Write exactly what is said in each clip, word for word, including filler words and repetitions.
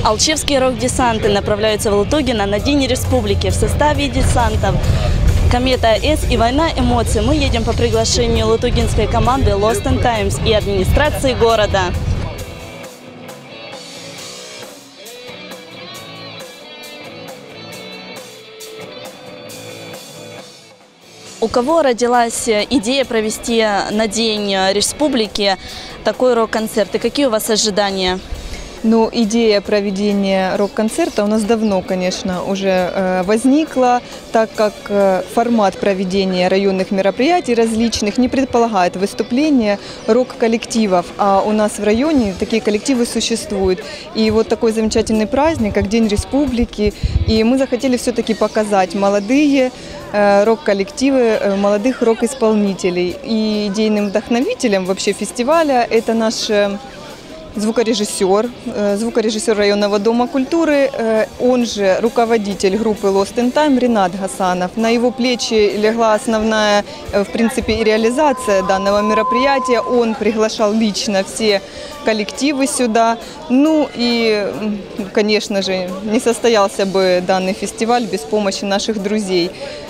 Алчевские рок-десанты направляются в Лутугино на День Республики. В составе десантов «Комета С» и «Война эмоций» мы едем по приглашению лутугинской команды Lost in Times и администрации города. У кого родилась идея провести на День Республики такой рок-концерт? И какие у вас ожидания? Ну, идея проведения рок-концерта у нас давно, конечно, уже э, возникла, так как э, формат проведения районных мероприятий различных не предполагает выступления рок-коллективов, а у нас в районе такие коллективы существуют. И вот такой замечательный праздник, как День Республики, и мы захотели все-таки показать молодые э, рок-коллективы, э, молодых рок-исполнителей. И идейным вдохновителем вообще фестиваля это наш звукорежиссер, звукорежиссер районного дома культуры, он же руководитель группы Lost in Time Ринат Гасанов. На его плечи легла основная, в принципе, и реализация данного мероприятия. Он приглашал лично все коллективы сюда. Ну и, конечно же, не состоялся бы данный фестиваль без помощи наших друзей.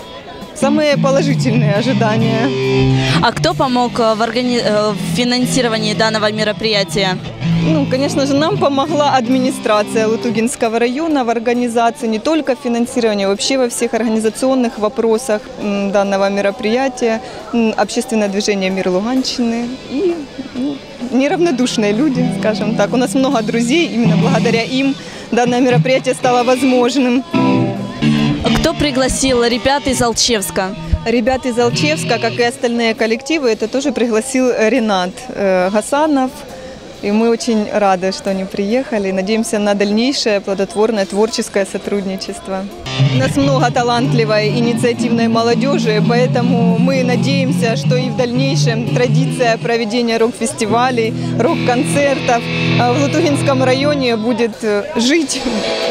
Самые положительные ожидания. А кто помог в, органи... в финансировании данного мероприятия? Ну, конечно же, нам помогла администрация Лутугинского района в организации не только финансирования, вообще во всех организационных вопросах данного мероприятия, общественное движение «Мир Луганщины» и ну, неравнодушные люди, скажем так. У нас много друзей, именно благодаря им данное мероприятие стало возможным. Кто пригласил ребят из Алчевска? Ребят из Алчевска, как и остальные коллективы, это тоже пригласил Ринат э, Гасанов. И мы очень рады, что они приехали. Надеемся на дальнейшее плодотворное творческое сотрудничество. У нас много талантливой, инициативной молодежи, поэтому мы надеемся, что и в дальнейшем традиция проведения рок-фестивалей, рок-концертов в Лутугинском районе будет жить.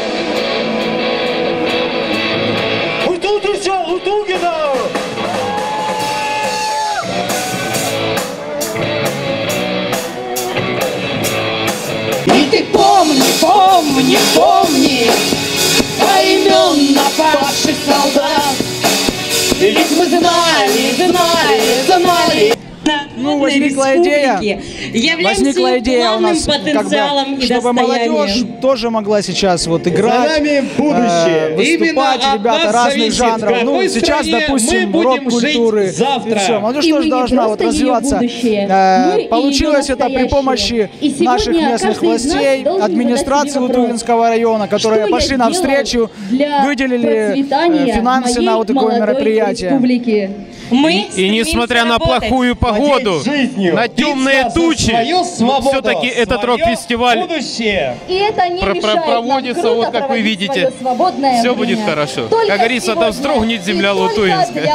И ты помни, помни, помни поименно павших солдат. Ведь мы знали, знали, знали. Ну, возникла идея, возникла идея у нас, как бы, чтобы молодежь тоже могла сейчас вот играть, э, выступать, ребята разных жанров. Ну, сейчас, допустим, рок-культуры, и все. Молодежь тоже должна вот развиваться. Э, получилось это при помощи наших местных властей, администрации Лутугинского района, которые пошли навстречу, выделили э, финансы на вот такое мероприятие. Мы и, и несмотря на плохую погоду, на темные тучи, все-таки этот рок-фестиваль про про проводится, вот как вы видите. Все будет хорошо. Как говорится, да вздрогнет земля Лутугинская.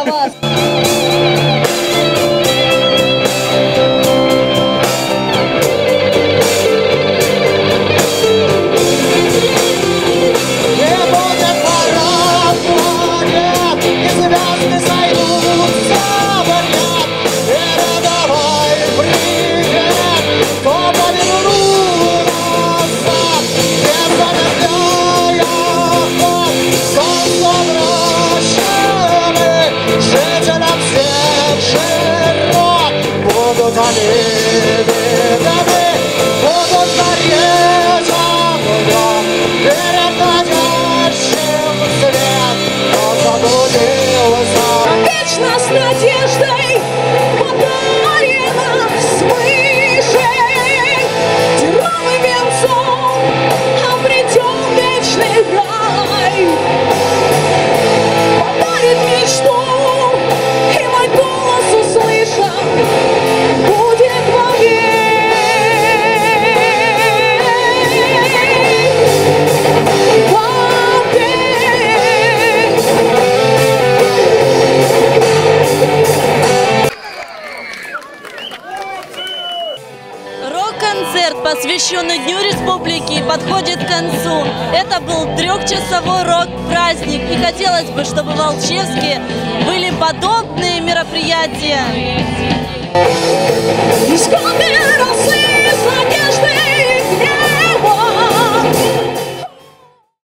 Вечно с надеждой подарена свыше, тяжелым венцом обретен вечный рай. Подарит мечту, и мой голос услышан будет вовек. Рок-концерт, посвященный Дню Республики, подходит к концу. Это был трехчасовой рок-праздник. И хотелось бы, чтобы в Алчевске были подобные мероприятия.